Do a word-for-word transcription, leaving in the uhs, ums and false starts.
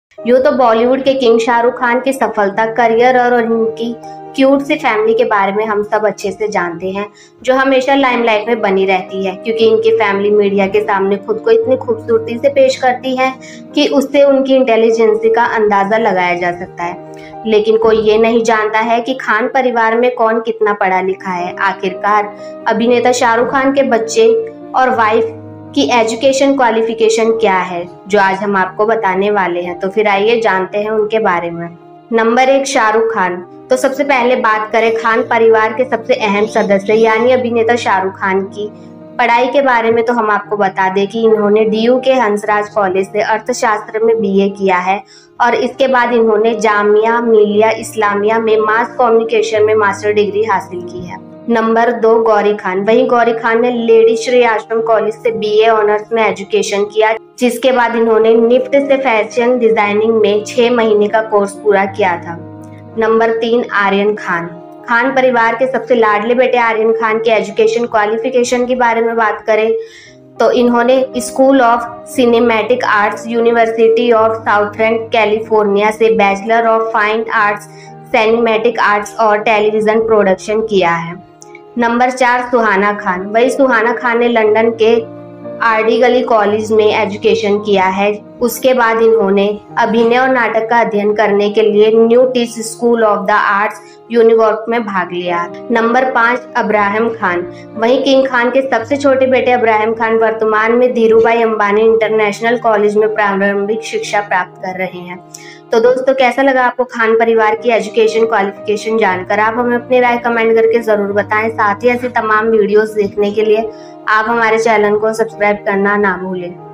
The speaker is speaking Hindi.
यूँ तो बॉलीवुड के किंग शाहरुख खान की सफलता, करियर और उनकी क्यूट सी फैमिली के बारे में हम सब अच्छे से जानते हैं, जो हमेशा लाइमलाइट में बनी रहती है क्योंकि इनकी फैमिली मीडिया के सामने खुद को इतनी खूबसूरती से पेश करती है कि उससे उनकी इंटेलिजेंसी का अंदाजा लगाया जा सकता है। लेकिन कोई ये नहीं जानता है कि खान परिवार में कौन कितना पढ़ा लिखा है। आखिरकार अभिनेता शाहरुख खान के बच्चे और वाइफ कि एजुकेशन क्वालिफिकेशन क्या है, जो आज हम आपको बताने वाले हैं। तो फिर आइए जानते हैं उनके बारे में। नंबर एक, शाहरुख खान। तो सबसे पहले बात करें खान परिवार के सबसे अहम सदस्य यानी अभिनेता शाहरुख खान की पढ़ाई के बारे में, तो हम आपको बता दें कि इन्होंने डीयू के हंसराज कॉलेज से अर्थशास्त्र में बीए किया है और इसके बाद इन्होंने जामिया मिलिया इस्लामिया में मास कम्युनिकेशन में मास्टर डिग्री हासिल की है। नंबर दो, गौरी खान। वहीं गौरी खान ने लेडी श्री आश्रम कॉलेज से बीए ऑनर्स में एजुकेशन किया, जिसके बाद इन्होंने निफ्ट से फैशन डिजाइनिंग में छह महीने का कोर्स पूरा किया था। नंबर तीन, आर्यन खान। खान परिवार के सबसे लाडले बेटे आर्यन खान के एजुकेशन क्वालिफिकेशन के बारे में बात करें तो इन्होंने school of cinematic arts, university of southern California से bachelor of fine arts, cinematic arts और टेलीविजन प्रोडक्शन किया है। नंबर चार, सुहाना खान। वही सुहाना खान ने लंदन के आरडी गली कॉलेज में एजुकेशन किया है। उसके बाद इन्होंने अभिनय और नाटक का अध्ययन करने के लिए new Tisch school of the arts New York में भाग लिया। नंबर पाँच, अब्राहम खान। वहीं किंग खान के सबसे छोटे बेटे अब्राहम खान वर्तमान में धीरूभाई अंबानी इंटरनेशनल कॉलेज में प्रारंभिक शिक्षा प्राप्त कर रहे हैं। तो दोस्तों, कैसा लगा आपको खान परिवार की एजुकेशन क्वालिफिकेशन जानकर? आप हमें अपनी राय कमेंट करके जरूर बताएं। साथ ही ऐसी तमाम वीडियोस देखने के लिए आप हमारे चैनल को सब्सक्राइब करना ना भूलें।